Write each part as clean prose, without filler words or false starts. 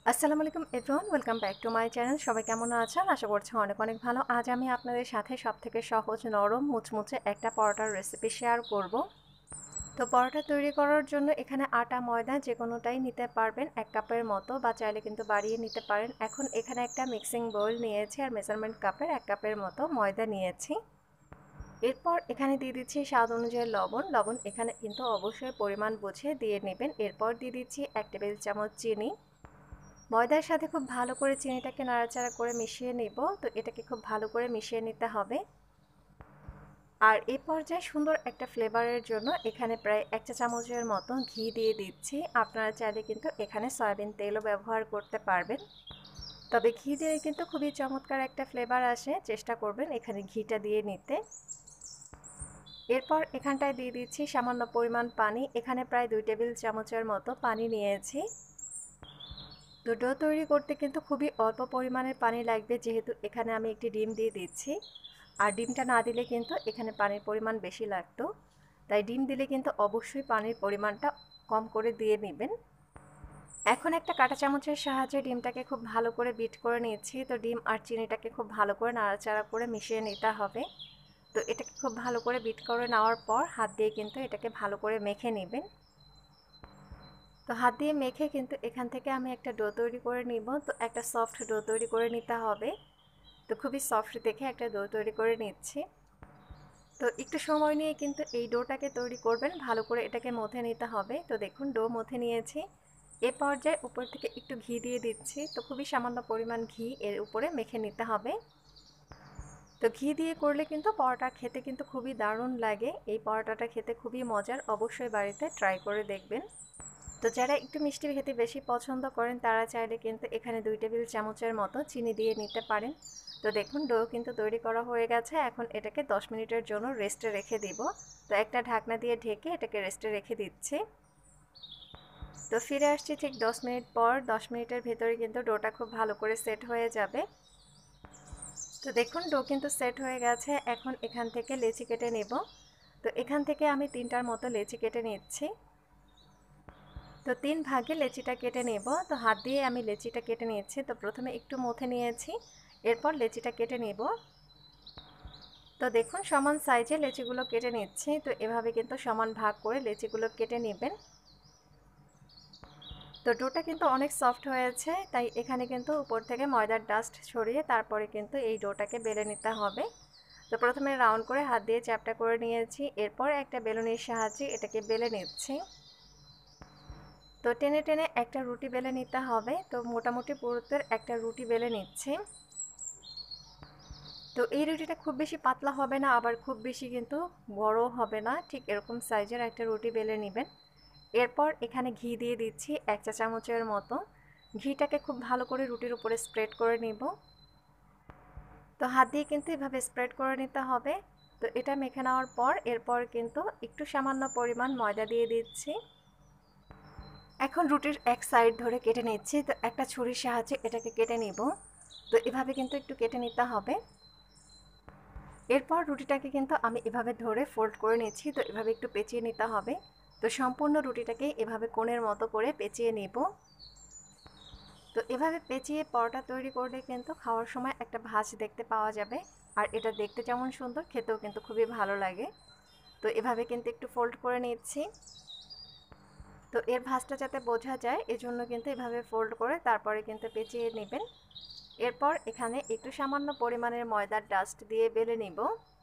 আসসালামু আলাইকুম everyone, welcome back to my channel. সবাই কেমন আছেন? আশা করছি অনেক অনেক ভালো। আজ আমি আপনাদের সাথে সবথেকে সহজ, নরম, মুচমুচে একটা পরোটার রেসিপি শেয়ার করব। তো পরোটা তৈরি করার জন্য এখানে আটা ময়দা যে কোনোটাই নিতে পারবেন 1 কাপের মতো, বা চাইলে কিন্তু বাড়িয়ে নিতে পারেন। এখন এখানে একটা মিক্সিং বোল নিয়েছি আর মেজারমেন্ট কাপের 1 কাপের মতো ময়দা নিয়েছি। এরপর এখানে দিয়ে দিচ্ছি স্বাদ অনুযায়ী লবণ এখানে কিন্তু অবশ্যই পরিমাণ বুঝে দিয়ে নেবেন। এরপর দিয়ে দিচ্ছি 1 টেবিল চামচ চিনি। ময়দার সাথে খুব ভালো করে চিনিটাকে নাড়াচাড়া করে মিশিয়ে নেব। তো এটাকে খুব ভালো করে মিশিয়ে নিতে হবে। আর এই পর্যায়ে সুন্দর একটা ফ্লেভারের জন্য এখানে প্রায় 1 চা চামচের মতো ঘি দিয়ে দিচ্ছি। আপনারা চাইলে কিন্তু এখানে সয়াবিন তেলও ব্যবহার করতে পারবেন, তবে ঘি দিয়ে কিন্তু খুবই চমৎকার একটা ফ্লেভার আসে। চেষ্টা করবেন এখানে ঘিটা দিয়ে নিতে। এরপর এখানটায় দিয়ে দিচ্ছি সামান্য পরিমাণ পানি। এখানে প্রায় 2 টেবিল চামচের মতো পানি নিয়েছি। তো ডো তৈরি করতে কিন্তু খুবই অল্প পরিমাণের পানি লাগবে, যেহেতু এখানে আমি একটি ডিম দিয়ে দিচ্ছি। আর ডিমটা না দিলে কিন্তু এখানে পানির পরিমাণ বেশি লাগতো, তাই ডিম দিলে কিন্তু অবশ্যই পানির পরিমাণটা কম করে দিয়ে নেবেন। এখন একটা কাঁটা চামচের সাহায্যে ডিমটাকে খুব ভালো করে বিট করে নিয়েছি। তো ডিম আর চিনিটাকে খুব ভালো করে নাড়াচাড়া করে মিশিয়ে নিতে হবে। তো এটাকে খুব ভালো করে বিট করে নেওয়ার পর হাত দিয়ে কিন্তু এটাকে ভালো করে মেখে নেবেন। তো হাত দিয়ে মেখে কিন্তু এখান থেকে আমি একটা ডো তৈরি করে নিব। তো একটা সফট ডো তৈরি করে নিতে হবে। তো খুবই সফট দেখে একটা ডো তৈরি করে নিচ্ছি। তো একটু সময় নিয়ে কিন্তু এই ডোটাকে তৈরি করবেন, ভালো করে এটাকে মথে নিতে হবে। তো দেখুন ডো মথে নিয়েছি। এ পর্যায়ে উপর থেকে একটু ঘি দিয়ে দিচ্ছি। তো খুবই সামান্য পরিমাণ ঘি এর উপরে মেখে নিতে হবে। তো ঘি দিয়ে করলে কিন্তু পরোটা খেতে কিন্তু খুবই দারুণ লাগে। এই পরোটাটা খেতে খুবই মজার, অবশ্যই বাড়িতে ট্রাই করে দেখবেন। তো যারা একটু মিষ্টি খেতে বেশি পছন্দ করেন তারা চাইলে কিন্তু এখানে 2 টেবিল চামচের মতো চিনি দিয়ে নিতে পারেন। তো দেখুন ডো কিন্তু তৈরি করা হয়ে গেছে। এখন এটাকে 10 মিনিটের জন্য রেস্টে রেখে দিব। তো একটা ঢাকনা দিয়ে ঢেকে এটাকে রেস্টে রেখে দিচ্ছি। তো ফিরে আসছি ঠিক 10 মিনিট পর। 10 মিনিটের ভেতরে কিন্তু ডোটা খুব ভালো করে সেট হয়ে যাবে। তো দেখুন ডো কিন্তু সেট হয়ে গেছে। এখন এখান থেকে লেচি কেটে নেব। তো এখান থেকে আমি 3টার মতো লেচি কেটে নিচ্ছি। তো 3 ভাগে লেচিটা কেটে নেব। তো হাত দিয়ে আমি লেচিটা কেটে নিয়েছি। তো প্রথমে একটু মথে নিয়েছি, এরপর লেচিটা কেটে নেব। তো দেখুন সমান সাইজে লেচিগুলো কেটে নিচ্ছি। তো এভাবে কিন্তু সমান ভাগ করে লেচিগুলো কেটে নেবেন। তো ডোটা কিন্তু অনেক সফট হয়েছে, তাই এখানে কিন্তু উপর থেকে ময়দার ডাস্ট ছড়িয়ে তারপরে কিন্তু এই ডোটাকে বেলে নিতে হবে। তো প্রথমে রাউন্ড করে হাত দিয়ে চ্যাপটা করে নিয়েছি, এরপর একটা বেলুনির সাহায্যে এটাকে বেলে নিচ্ছি। তো টেনে টেনে একটা রুটি বেলে নিতে হবে। তো মোটামুটি পুরুত্বের একটা রুটি বেলে নিচ্ছি। তো এই রুটিটা খুব বেশি পাতলা হবে না, আবার খুব বেশি কিন্তু বড় হবে না, ঠিক এরকম সাইজের একটা রুটি বেলে নেবেন। এরপর এখানে ঘি দিয়ে দিচ্ছি 1 চা চামচের মতো। ঘিটাকে খুব ভালো করে রুটির উপরে স্প্রেড করে নিব। তো হাত দিয়ে কিন্তু এভাবে স্প্রেড করে নিতে হবে। তো এটা মেখে নেওয়ার পর এরপর কিন্তু একটু সামান্য পরিমাণ ময়দা দিয়ে দিচ্ছি। এখন রুটির এক সাইড ধরে কেটে নিচ্ছি। তো একটা ছুরির সাহায্যে এটাকে কেটে নিব। তো এভাবে কিন্তু একটু কেটে নিতে হবে। এরপর রুটিটাকে কিন্তু আমি এভাবে ধরে ফোল্ড করে নিচ্ছি। তো এভাবে একটু পেঁচিয়ে নিতে হবে। তো সম্পূর্ণ রুটিটাকে এভাবে কোণের মতো করে পেঁচিয়ে নেব। তো এভাবে পেঁচিয়ে পরোটা তৈরি করলে কিন্তু খাওয়ার সময় একটা ভাঁজ দেখতে পাওয়া যাবে। আর এটা দেখতে যেমন সুন্দর, খেতেও কিন্তু খুবই ভালো লাগে। তো এভাবে কিন্তু একটু ফোল্ড করে নিচ্ছি। তো এর ভাঁজটা যাতে বোঝা যায় এজন্য কিন্তু এভাবে ফোল্ড করে তারপরে কিন্তু পেঁচিয়ে নেবেন। এরপর এখানে একটু সামান্য পরিমাণের ময়দার ডাস্ট দিয়ে বেলে নিব।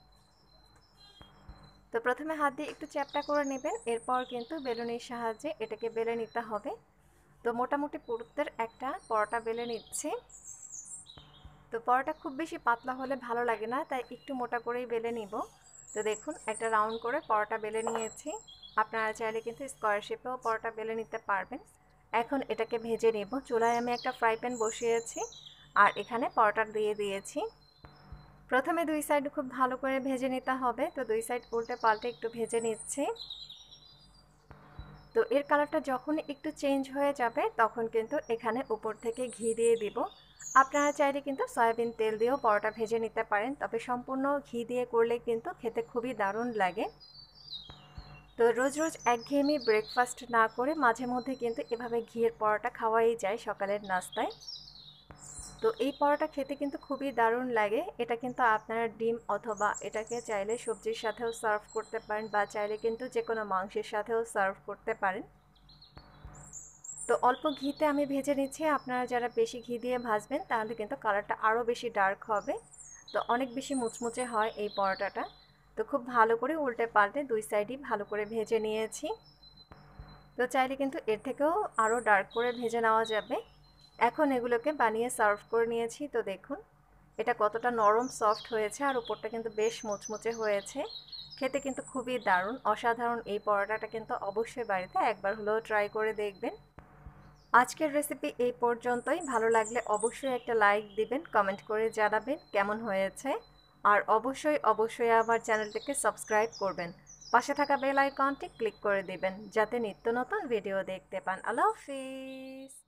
তো প্রথমে হাত দিয়ে একটু চ্যাপটা করে নেবেন, এরপর কিন্তু বেলুনির সাহায্যে এটাকে বেলে নিতে হবে। তো মোটামুটি পুরুত্বের একটা পরোটা বেলে নিচ্ছি। তো পরোটা খুব বেশি পাতলা হলে ভালো লাগে না, তাই একটু মোটা করেই বেলে নিব। তো দেখুন একটা রাউন্ড করে পরোটা বেলে নিয়েছি। আপনারা চাইলে কিন্তু স্কোয়ার শেপেও পরোটা বেলে নিতে পারবেন। এখন এটাকে ভেজে নেব। চুলায় আমি একটা ফ্রাই প্যান বসিয়েছি আর এখানে পরোটা দিয়ে দিয়েছি। প্রথমে 2 সাইড খুব ভালো করে ভেজে নিতে হবে। তো 2 সাইড উল্টে পাল্টে একটু ভেজে নিচ্ছি। তো এর কালারটা যখন একটু চেঞ্জ হয়ে যাবে তখন কিন্তু এখানে উপর থেকে ঘি দিয়ে দিব। আপনারা চাইলে কিন্তু সয়াবিন তেল দিয়েও পরোটা ভেজে নিতে পারেন, তবে সম্পূর্ণ ঘি দিয়ে করলে কিন্তু খেতে খুবই দারুণ লাগে। তো রোজ রোজ একঘেয়েমি ব্রেকফাস্ট না করে মাঝে মধ্যে কিন্তু এভাবে ঘিয়ের পরোটা খাওয়াই যায় সকালের নাস্তায়। তো এই পরোটা খেতে কিন্তু খুবই দারুণ লাগে। এটা কিন্তু আপনারা ডিম অথবা এটাকে চাইলে সবজির সাথেও সার্ভ করতে পারেন বা চাইলে কিন্তু যে কোনো মাংসের সাথেও সার্ভ করতে পারেন। তো অল্প ঘিতে আমি ভেজে নিচ্ছি। আপনারা যারা বেশি ঘি দিয়ে ভাজবেন তাহলে কিন্তু কালারটা আরও বেশি ডার্ক হবে। তো অনেক বেশি মুচমুচে হয় এই পরোটাটা। তো খুব ভালো করে উল্টে পাল্টে দুই সাইডই ভালো করে ভেজে নিয়েছি। তো চাইলে কিন্তু এর থেকেও আরও ডার্ক করে ভেজে নেওয়া যাবে। এখন এগুলোকে বানিয়ে সার্ভ করে নিয়েছি। তো দেখুন এটা কতটা নরম সফট হয়েছে আর উপরটা কিন্তু বেশ মুচমুচে হয়েছে। খেতে কিন্তু খুবই দারুণ, অসাধারণ এই পরোটাটা কিন্তু অবশ্যই বাড়িতে একবার হলেও ট্রাই করে দেখবেন। আজকের রেসিপি এই পর্যন্তই। ভালো লাগলে অবশ্যই একটা লাইক দিবেন, কমেন্ট করে জানাবেন কেমন হয়েছে। আর অবশ্যই আমার চ্যানেলটিকে সাবস্ক্রাইব করবেন। পাশে থাকা বেল আইকনটি ক্লিক করে দিবেন যাতে নিত্য নতুন ভিডিও দেখতে পান। আল্লাহ হাফিজ।